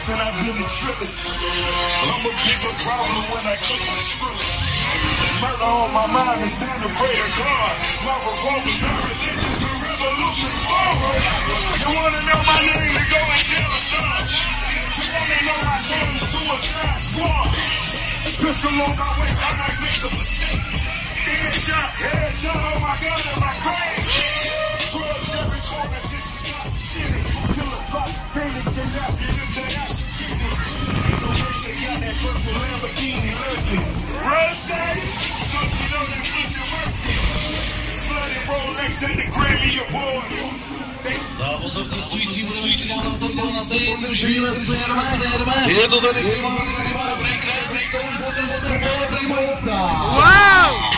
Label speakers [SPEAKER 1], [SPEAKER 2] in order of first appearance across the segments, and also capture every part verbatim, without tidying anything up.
[SPEAKER 1] and I've been the trillest. I'm a bigger problem when I cook my shrillest. Murder on my mind and sound to pray to God. My revolver's not religious, the revolution forward. You wanna know my name, to go and tell a Assange. You wanna know my name, Suicide Squad. Pistol on my waist, I might make a mistake. Headshot, headshot on my gun and my crane. Drugs every corner, this is Gotham City. Killer drop, painted, kidnapped, get into action, keep it. Ain't no race, they got that purple Lamborghini lurking. Rose, so she know that pussy working. Flooded Rolex at the Grammy Awards.
[SPEAKER 2] За poslední budeme čekat na to, na stejný držíme serve. Je to tady Prima, break, break, break, wow!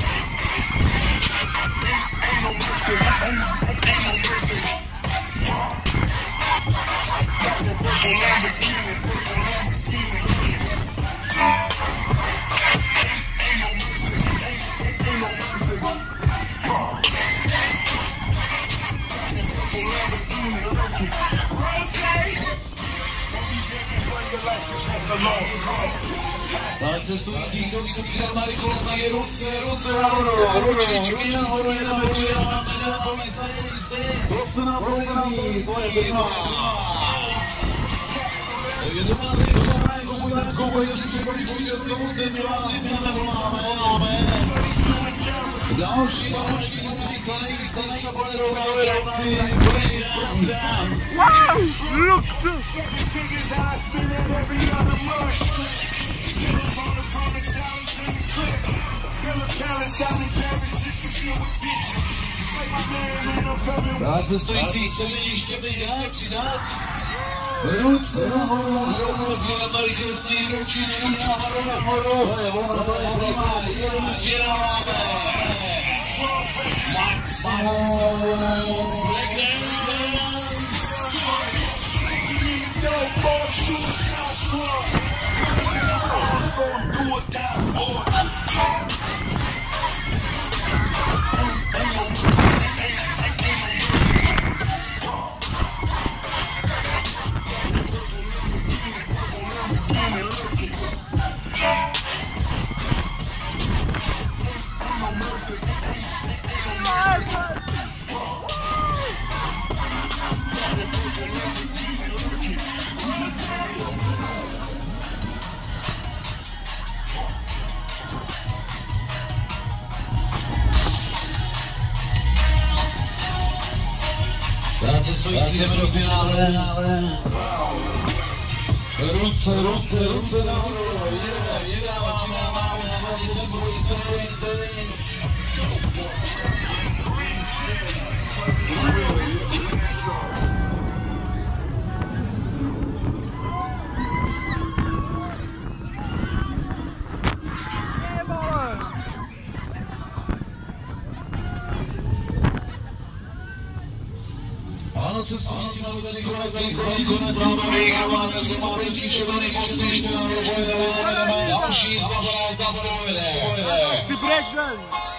[SPEAKER 2] Za cestující, kdo se přidá na rychlosti, ruce, ruce nahoru, ručičky nahoru, jedeme, přijáváme, dáváme, stejný, stejný, prosím na polení, to je Prima. Takže to máte ještě na jako pojďáckou, pojďáckou, pojďáckou, pojďáckou, jsme voláme, voláme. Další, další, zvyklý, zde se bude rovnáme reakci, breakdance.
[SPEAKER 3] Wow, look this!
[SPEAKER 2] Za cestující se mi ještě ještě přidat. Ruce nahoru, ruce přidat na rychlosti, ručičky nahoru, nahoru. To je ono, to je Prima, jedeme, přidáváme. Maximum breakdance. No more Suicide Squad. Do or die for it. Za cestující jdeme do finále. Ruce, ruce, ruce nahoru, jedeme, přidáváme, máme sladit tempo, stroj, stroj. Ano, cestující máme tady konec, konec, máme vyjíkáváme, co máme příševený úspěšný, pojedeme, jedeme, další zbavená, zda se pojede.
[SPEAKER 3] Breakdance!